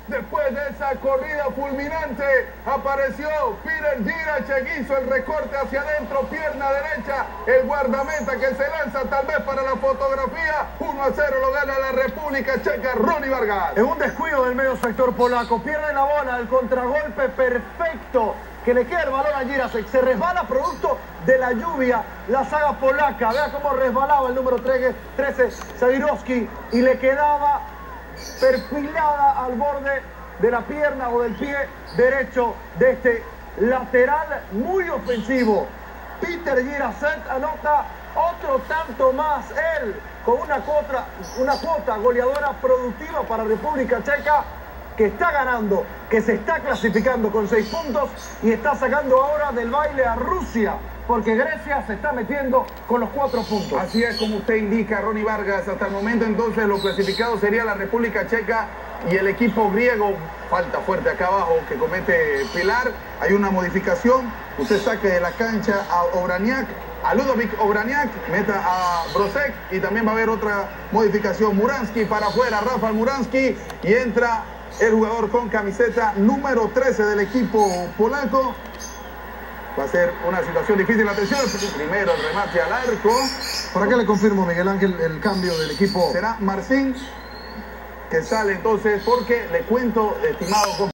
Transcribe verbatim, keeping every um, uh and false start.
Después de esa corrida fulminante, apareció Peter Jiracek, hizo el recorte hacia adentro, pierna derecha, el guardameta que se lanza tal vez para la fotografía. uno a cero lo gana la República Checa, Ronnie Vargas. En un descuido del medio sector polaco, pierde la bola, el contragolpe perfecto, que le queda el balón a Jiracek, se resbala producto de la lluvia, la saga polaca, vea cómo resbalaba el número trece, Zawiroski, y le quedaba perfilada al borde de la pierna o del pie derecho de este lateral muy ofensivo. Peter Jiracek anota otro tanto más, él con una cuota, una cuota goleadora productiva para República Checa, que está ganando, que se está clasificando con seis puntos y está sacando ahora del baile a Rusia, porque Grecia se está metiendo con los cuatro puntos. Así es como usted indica, Ronnie Vargas. Hasta el momento entonces los clasificados sería la República Checa y el equipo griego. Falta fuerte acá abajo que comete Pilar. Hay una modificación. Usted saque de la cancha a Obraniak, a Ludovic Obraniak, meta a Brosek y también va a haber otra modificación. Muransky para afuera, Rafael Muransky, y entra el jugador con camiseta número trece del equipo polaco. Va a ser una situación difícil. Atención, primero el remate al arco. ¿Por acá le confirmo, Miguel Ángel, el cambio del equipo? Será Marcin que sale entonces, porque le cuento, estimado compañero.